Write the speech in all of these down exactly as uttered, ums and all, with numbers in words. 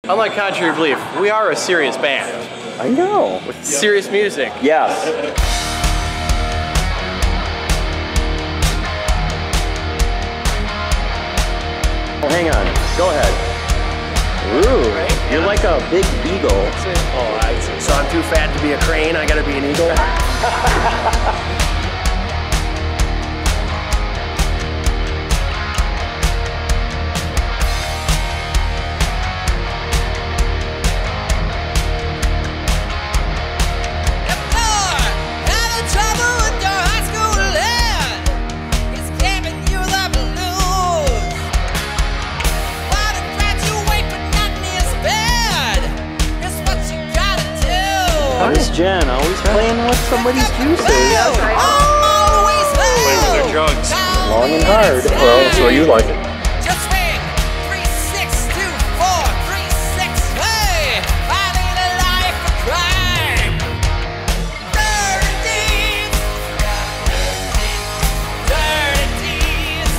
Unlike contrary belief, we are a serious band. I know. With serious music. Yes. Oh, hang on. Go ahead. Ooh, you're like a big eagle. Oh, I see. So I'm too fat to be a crane, I gotta be an eagle? Miss Jen, always playing with somebody's juices. Playing with their drugs. Long and hard. Well, that's where you like it. Just ring three six two four three six. Hey, I need a life of crime. Dirty deeds. Dirty deeds.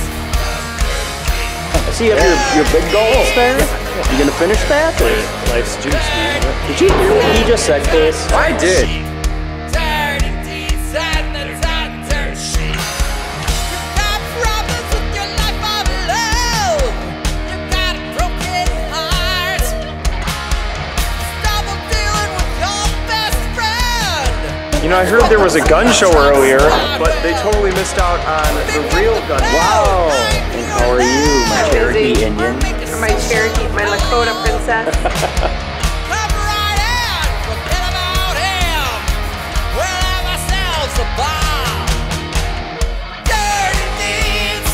I see you have your, your big goals there. You gonna finish that? Or? Life's juice, man. Did you hear what he just said, Case? I did. Dirty deeds and the dirt sheet. You got problems with your life of love. You got a broken heart. Stop dealing with your best friend. You know, I heard there was a gun show earlier, but they totally missed out on the real gun. Wow. And how are you, my Cherokee Indian? My Cherokee, my Lakota princess. Come right in, forget about him. We'll have ourselves a ball. Dirty deeds.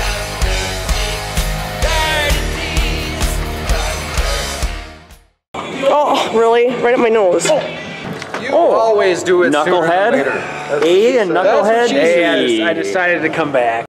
Dirty deeds. Oh, really? Right up my nose. You always do it sooner than Knucklehead? later. A and Knucklehead Hey, I G. I decided to come back.